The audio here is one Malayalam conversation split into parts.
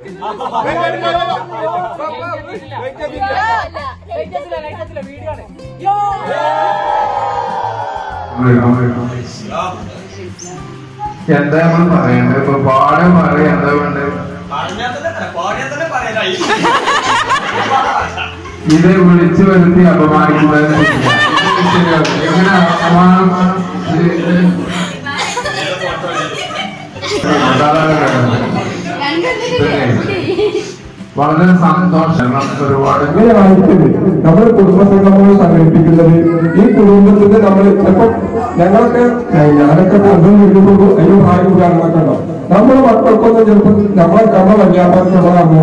എന്താ നമ്മൾ പറയണ്ടത്? ഇപ്പൊ പാടെ പറയാ എന്താ വേണ്ടത്? ഇത് വിളിച്ചു വരുത്തി അപമാനിക്കുന്നത് എങ്ങനെ അപമാനം? വളരെ സന്തോഷം. ഒരുപാട് നമ്മൾ കുടുംബസംഗമങ്ങൾ സംഘടിപ്പിക്കുന്നത് ഈ കുടുംബത്തിന്റെ നമ്മൾ ചിലപ്പോൾ ഞാനൊക്കെ ബന്ധം വീടുമ്പോൾ അതിന് ഭാഗ്യം കാരണമൊക്കെ ഉണ്ടാവും. നമ്മുടെ മക്കൾക്കൊന്നും ചിലപ്പോൾ നമ്മളെ കമ്മ കല്യാണത്തിനുള്ളതാണ്.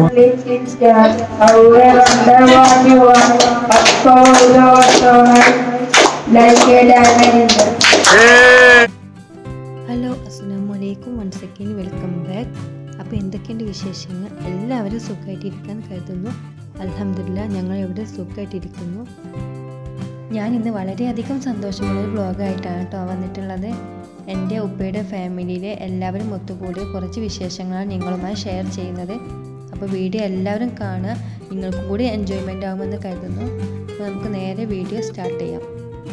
ഹലോ, അസ്സലാമു അലൈക്കും. Once again welcome back. അപ്പോൾ എന്തൊക്കെയുണ്ട് വിശേഷങ്ങൾ? എല്ലാവരും സുഖമായിട്ടിരിക്കാൻ കരുതുന്നു. അൽഹംദുലില്ലാ, ഞങ്ങൾ ഇവിടെ സുഖമായിട്ടിരിക്കുന്നു. ഞാൻ ഇന്ന് വളരെയധികം സന്തോഷമുള്ളൊരു വ്ളോഗായിട്ടാണ് കേട്ടോ വന്നിട്ടുള്ളത്. എൻ്റെ ഉപ്പയുടെ ഫാമിലിയിലെ എല്ലാവരും ഒത്തുകൂടി കുറച്ച് വിശേഷങ്ങളാണ് നിങ്ങളുമായി ഷെയർ ചെയ്യുന്നത്. അപ്പോൾ വീഡിയോ എല്ലാവരും കാണുക, നിങ്ങൾക്കും കൂടി എൻജോയ്മെൻ്റ് ആകുമെന്ന് കരുതുന്നു. അപ്പോൾ നമുക്ക് നേരെ വീഡിയോ സ്റ്റാർട്ട് ചെയ്യാം.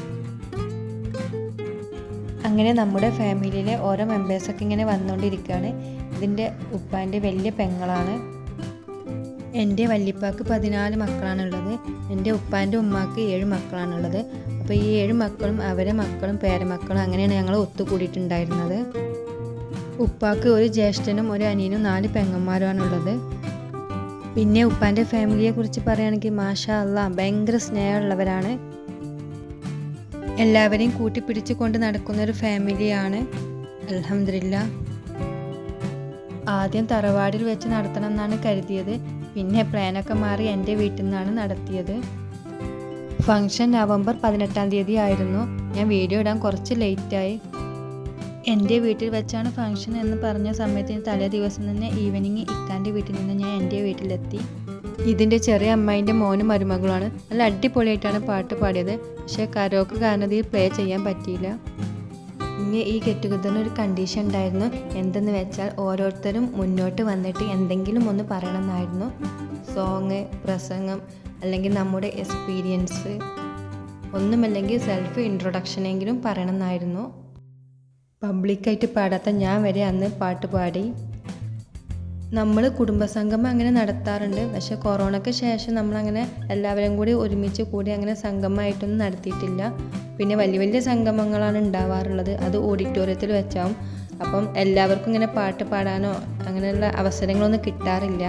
അങ്ങനെ നമ്മുടെ ഫാമിലിയിലെ ഓരോ മെമ്പേഴ്സൊക്കെ ഇങ്ങനെ വന്നുകൊണ്ടിരിക്കുകയാണ്. ഇതിൻ്റെ ഉപ്പാൻ്റെ വലിയ പെങ്ങളാണ്. എൻ്റെ വല്യപ്പാക്ക് 14 മക്കളാണുള്ളത്. എൻ്റെ ഉപ്പാൻ്റെ ഉമ്മാക്ക് 7 മക്കളാണുള്ളത്. അപ്പോൾ ഈ 7 മക്കളും അവരെ മക്കളും പേരമക്കളും അങ്ങനെയാണ് ഞങ്ങൾ ഒത്തുകൂടിയിട്ടുണ്ടായിരുന്നത്. ഉപ്പാക്ക് ഒരു ജ്യേഷ്ഠനും ഒരു അനിയനും 4 പെങ്ങന്മാരുമാണുള്ളത്. പിന്നെ ഉപ്പാൻ്റെ ഫാമിലിയെ കുറിച്ച് പറയുകയാണെങ്കിൽ മാഷാ അല്ലാഹ് ഭയങ്കര സ്നേഹമുള്ളവരാണ്. എല്ലാവരെയും കൂട്ടിപ്പിടിച്ച് കൊണ്ട് നടക്കുന്നൊരു ഫാമിലിയാണ്. അൽഹംദുലില്ലാ. ആദ്യം തറവാടിൽ വെച്ച് നടത്തണം എന്നാണ് കരുതിയത്. പിന്നെ പ്ലാനൊക്കെ മാറി എൻ്റെ വീട്ടിൽ നിന്നാണ് നടത്തിയത്. ഫംഗ്ഷൻ നവംബർ 18-ാം തീയതി ആയിരുന്നു. ഞാൻ വീഡിയോ ഇടാൻ കുറച്ച് ലേറ്റായി. എൻ്റെ വീട്ടിൽ വെച്ചാണ് ഫംഗ്ഷൻ എന്ന് പറഞ്ഞ സമയത്തിന് തലേ ദിവസം തന്നെ ഈവനിങ് ഇക്കാൻ്റെ വീട്ടിൽ നിന്ന് ഞാൻ എൻ്റെ വീട്ടിലെത്തി. ഇതിൻ്റെ ചെറിയ അമ്മായിൻ്റെ മോനും മരുമകളുമാണ്. നല്ല അടിപൊളിയായിട്ടാണ് പാട്ട് പാടിയത്. പക്ഷേ കരോക്ക് കാരണത്തിൽ പ്ലേ ചെയ്യാൻ പറ്റിയില്ല. ഇനി ഈ ഗെറ്റ് ടുഗദറിന് ഒരു കണ്ടീഷൻ ഉണ്ടായിരുന്നു. എന്തെന്ന് വെച്ചാൽ ഓരോരുത്തരും മുന്നോട്ട് വന്നിട്ട് എന്തെങ്കിലും ഒന്ന് പറയണമെന്നായിരുന്നു. സോങ്, പ്രസംഗം, അല്ലെങ്കിൽ നമ്മുടെ എക്സ്പീരിയൻസ്, ഒന്നുമല്ലെങ്കിൽ സെൽഫ് ഇൻട്രൊഡക്ഷനെങ്കിലും പറയണമെന്നായിരുന്നു. പബ്ലിക്കായിട്ട് പാടാത്ത ഞാൻ വരെ അന്ന് പാട്ട് പാടി. നമ്മൾ കുടുംബസംഗമം അങ്ങനെ നടത്താറുണ്ട്. പക്ഷേ കൊറോണയ്ക്ക് ശേഷം നമ്മളങ്ങനെ എല്ലാവരും കൂടി ഒരുമിച്ച് കൂടി അങ്ങനെ സംഗമമായിട്ടൊന്നും നടത്തിയിട്ടില്ല. പിന്നെ വലിയ വലിയ സംഗമങ്ങളാണ് ഉണ്ടാവാറുള്ളത്. അത് ഓഡിറ്റോറിയത്തിൽ വെച്ചാവും. അപ്പം എല്ലാവർക്കും ഇങ്ങനെ പാട്ട് പാടാനോ അങ്ങനെയുള്ള അവസരങ്ങളൊന്നും കിട്ടാറില്ല.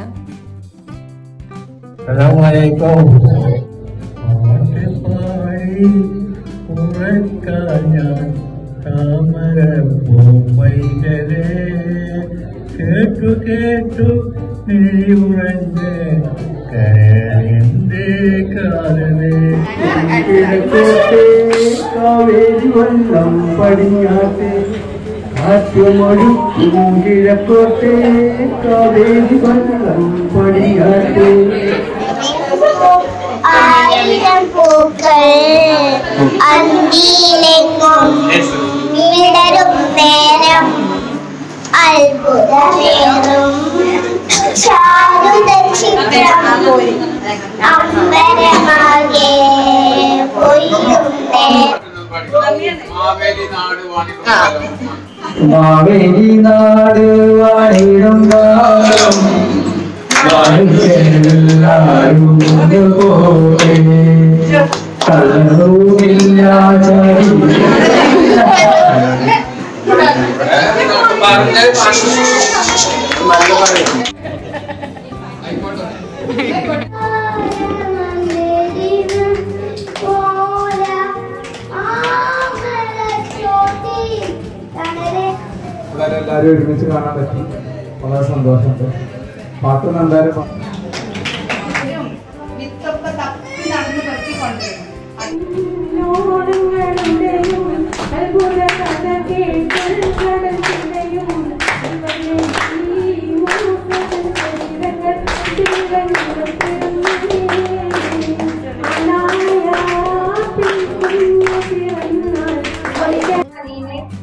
കേട്ടു കേട്ടു നീയുറഞ്ഞ് കരയന്തേ കാലമേ കിഴക്കോട്ടെ കാവേരി വള്ളം പടിഞ്ഞാട്ടെ കാറ്റുമൊഴുക്കും കിഴക്കോട്ടെ കാവേരി വള്ളം പടിഞ്ഞാട്ടെ ആയിരം പൂക്കൾ അന്തിയിലെങ്ങും വിടരും നേരം അത്ഭുതമേറും ചാരുത ചിത്രം അമ്പരമാകെ പൊയ്യും മാവേലി നാട് വാണിടും കാലം എല്ലാരും പോലെ കലറുമില്ല എല്ലാവരും ഒരുമിച്ച് കാണാൻ പറ്റി. വളരെ സന്തോഷമുണ്ട്. പാട്ടൊന്നും എന്തായാലും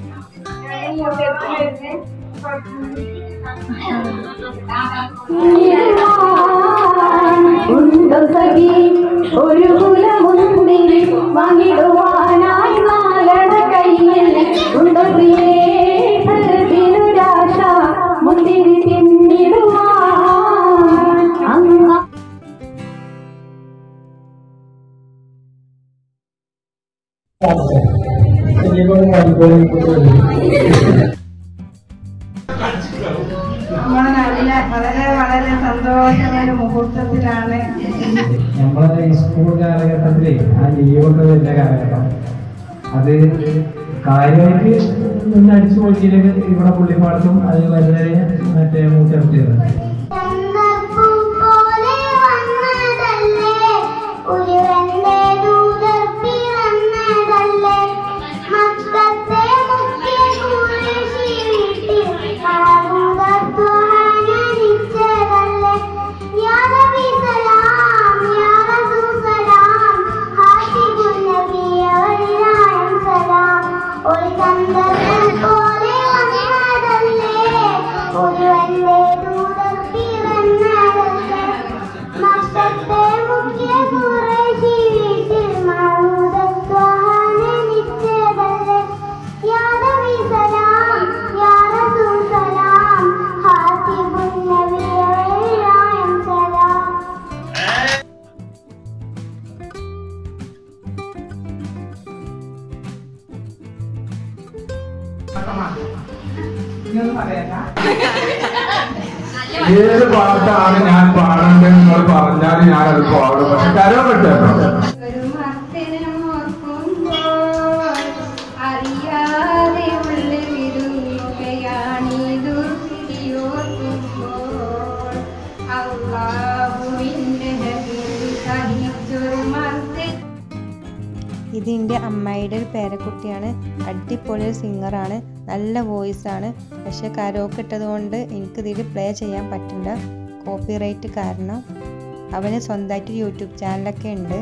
Yeah. ഒരു കുലമുന്തിരി വാങ്ങിടുവാനായി നാലട കയ്യിൽ ഉണ്ട് പ്രിയേ ഹൃദിനുരാശ മുന്തിരി തിന്നിടുവാൻ അങ്ങ വളരെ സന്തോഷമായ മുഹൂർത്തത്തിലാണ്. നമ്മളെ സ്കൂൾ കാലഘട്ടത്തിലെ ആ ലീവൊക്കെ വരുന്ന കാലഘട്ടം അത് കാര്യമായിട്ട് ഒന്ന് അടിച്ചു പൊളിച്ചില്ലെങ്കിൽ ഇവിടെ പുള്ളിപ്പാടത്തും അത് വളരെ മറ്റേ മൂച്ചെടുത്തത് ഏത് പാട്ടാണ് ഞാൻ പാടേണ്ടത് നിങ്ങൾ പറഞ്ഞാൽ ഞാനത് പാടും. പക്ഷെ കരോ കിട്ടുമോ? അറിയാതെ ഉള്ളിരുകയാണിതു ഇതിൻ്റെ അമ്മായിയുടെ ഒരു പേരക്കുട്ടിയാണ്. അടിപൊളി ഒരു സിംഗറാണ്, നല്ല വോയിസാണ്. പക്ഷെ കരോക്കെ ഇട്ടത് കൊണ്ട് എനിക്കിതിൽ പ്ലേ ചെയ്യാൻ പറ്റില്ല, കോപ്പിറൈറ്റ് കാരണം. അവന് സ്വന്തമായിട്ട് യൂട്യൂബ് ചാനലൊക്കെ ഉണ്ട്.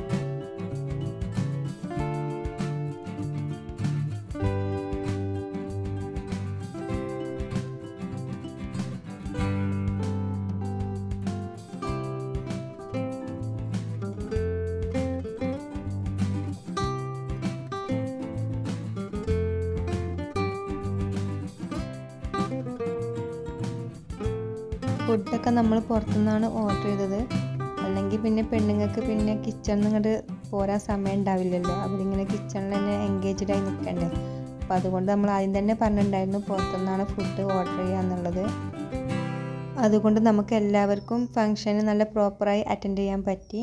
ഫുഡൊക്കെ നമ്മൾ പുറത്തുനിന്നാണ് ഓർഡർ ചെയ്തത്. അല്ലെങ്കിൽ പിന്നെ പെണ്ണുങ്ങൾക്ക് പിന്നെ കിച്ചണിൽ ഇങ്ങോട്ട് പോരാൻ സമയം ഉണ്ടാവില്ലല്ലോ. അവരിങ്ങനെ കിച്ചണിൽ തന്നെ എൻഗേജ്ഡായി നിൽക്കണ്ടേ. അപ്പോൾ അതുകൊണ്ട് നമ്മൾ ആദ്യം തന്നെ പറഞ്ഞിട്ടുണ്ടായിരുന്നു പുറത്തുനിന്നാണ് ഫുഡ് ഓർഡർ ചെയ്യുക എന്നുള്ളത്. അതുകൊണ്ട് നമുക്ക് എല്ലാവർക്കും ഫങ്ഷന് നല്ല പ്രോപ്പറായി അറ്റൻഡ് ചെയ്യാൻ പറ്റി.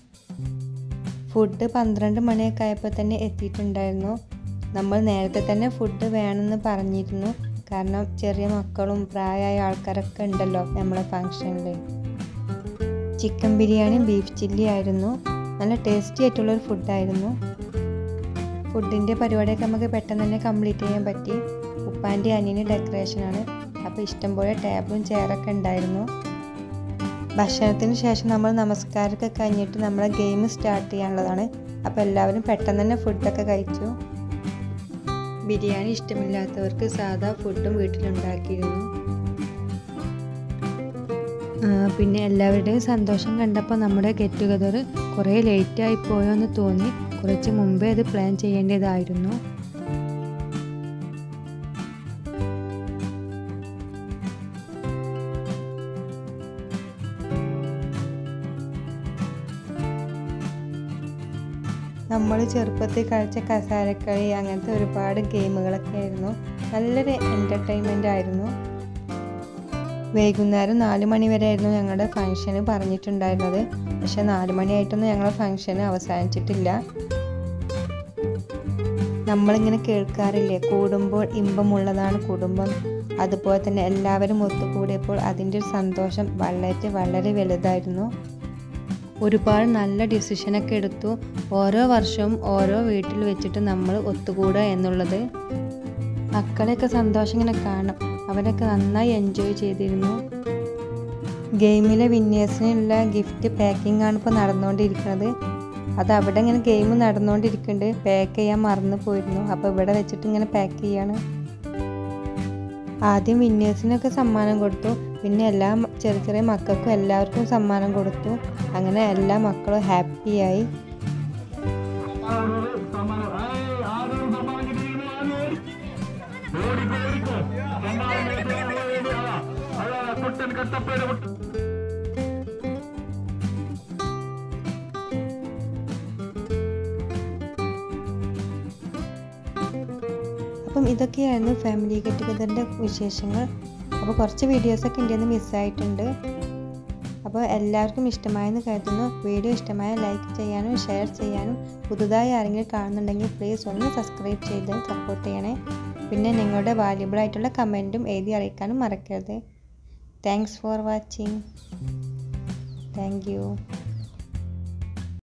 ഫുഡ് 12 മണിയൊക്കെ ആയപ്പോൾ തന്നെ എത്തിയിട്ടുണ്ടായിരുന്നു. നമ്മൾ നേരത്തെ തന്നെ ഫുഡ് വേണമെന്ന് പറഞ്ഞിരുന്നു. കാരണം ചെറിയ മക്കളും പ്രായമായ ആൾക്കാരൊക്കെ ഉണ്ടല്ലോ നമ്മളെ ഫങ്ഷനിൽ. ചിക്കൻ ബിരിയാണി ബീഫ് ചില്ലി ആയിരുന്നു. നല്ല ടേസ്റ്റി ആയിട്ടുള്ളൊരു ഫുഡായിരുന്നു. ഫുഡിൻ്റെ പരിപാടിയൊക്കെ നമുക്ക് പെട്ടെന്ന് തന്നെ കംപ്ലീറ്റ് ചെയ്യാൻ പറ്റി. ഉപ്പാൻ്റെ അനിയന് ഡെക്കറേഷനാണ്. അപ്പോൾ ഇഷ്ടംപോലെ ടേബിളും ചെയറൊക്കെ ഉണ്ടായിരുന്നു. ഭക്ഷണത്തിന് ശേഷം നമ്മൾ നമസ്കാരമൊക്കെ കഴിഞ്ഞിട്ട് നമ്മളെ ഗെയിം സ്റ്റാർട്ട് ചെയ്യാനുള്ളതാണ്. അപ്പോൾ എല്ലാവരും പെട്ടെന്ന് തന്നെ ഫുഡൊക്കെ കഴിച്ചു. ബിരിയാണി ഇഷ്ടമില്ലാത്തവർക്ക് സാധാ ഫുഡും വീട്ടിലുണ്ടാക്കിയിരുന്നു. പിന്നെ എല്ലാവരുടെയും സന്തോഷം കണ്ടപ്പോൾ നമ്മുടെ ഗെറ്റ് ടുഗദർ കുറേ ലേറ്റായി പോയോ എന്ന് തോന്നി. കുറച്ച് മുമ്പേ അത് പ്ലാൻ ചെയ്യേണ്ടതായിരുന്നു. നമ്മൾ ചെറുപ്പത്തിൽ കളിച്ച കസാരക്കളി അങ്ങനത്തെ ഒരുപാട് ഗെയിമുകളൊക്കെ ആയിരുന്നു. നല്ലൊരു എൻ്റർടൈൻമെൻ്റ് ആയിരുന്നു. വൈകുന്നേരം 4 മണി വരെ ആയിരുന്നു ഞങ്ങളുടെ ഫങ്ഷന് പറഞ്ഞിട്ടുണ്ടായിരുന്നത്. പക്ഷെ 4 മണിയായിട്ടൊന്നും ഞങ്ങളുടെ ഫങ്ഷന് അവസാനിച്ചിട്ടില്ല. നമ്മളിങ്ങനെ കേൾക്കാറില്ലേ, കൂടുമ്പോൾ ഇമ്പമുള്ളതാണ് കുടുംബം. അതുപോലെ തന്നെ എല്ലാവരും ഒത്തുകൂടിയപ്പോൾ അതിൻ്റെ ഒരു സന്തോഷം വളരെ വലുതായിരുന്നു. ഒരുപാട് നല്ല ഡിസിഷനൊക്കെ എടുത്തു. ഓരോ വർഷവും ഓരോ വീട്ടിൽ വെച്ചിട്ട് നമ്മൾ ഒത്തുകൂടുക എന്നുള്ളത്. മക്കളെയൊക്കെ സന്തോഷം ഇങ്ങനെ കാണാം. അവരൊക്കെ നന്നായി എൻജോയ് ചെയ്തിരുന്നു. ഗെയിമിലെ വിന്നേഴ്സിനുള്ള ഗിഫ്റ്റ് പാക്കിംഗ് ആണ് ഇപ്പോൾ നടന്നുകൊണ്ടിരിക്കുന്നത്. അത് അവിടെ ഇങ്ങനെ ഗെയിം നടന്നുകൊണ്ടിരിക്കുന്നുണ്ട്. പാക്ക് ചെയ്യാൻ മറന്നു പോയിരുന്നു. അപ്പോൾ ഇവിടെ വെച്ചിട്ട് ഇങ്ങനെ പാക്ക് ചെയ്യാണ്. ആദ്യം വിന്നേഴ്സിനൊക്കെ സമ്മാനം കൊടുത്തു. പിന്നെ എല്ലാ ചെറിയ ചെറിയ മക്കൾക്കും എല്ലാവർക്കും സമ്മാനം കൊടുത്തു. അങ്ങനെ എല്ലാ മക്കളും ഹാപ്പിയായി. അപ്പം ഇതൊക്കെയായിരുന്നു ഫാമിലി ഗെറ്റ് ടുഗദറിൻ്റെ വിശേഷങ്ങൾ. അപ്പോൾ കുറച്ച് വീഡിയോസൊക്കെ എൻ്റെ നിന്ന് മിസ്സായിട്ടുണ്ട്. അപ്പോൾ എല്ലാവർക്കും ഇഷ്ടമായെന്ന് കരുതുന്നു. വീഡിയോ ഇഷ്ടമായ ലൈക്ക് ചെയ്യാനും ഷെയർ ചെയ്യാനും പുതുതായി ആരെങ്കിലും കാണുന്നുണ്ടെങ്കിൽ പ്ലീസ് ഒന്ന് സബ്സ്ക്രൈബ് ചെയ്ത് സപ്പോർട്ട് ചെയ്യണേ. പിന്നെ നിങ്ങളുടെ വാല്യുബിൾ ആയിട്ടുള്ള കമൻറ്റും എഴുതി അറിയിക്കാനും മറക്കരുത്. Thanks for watching. Thank U.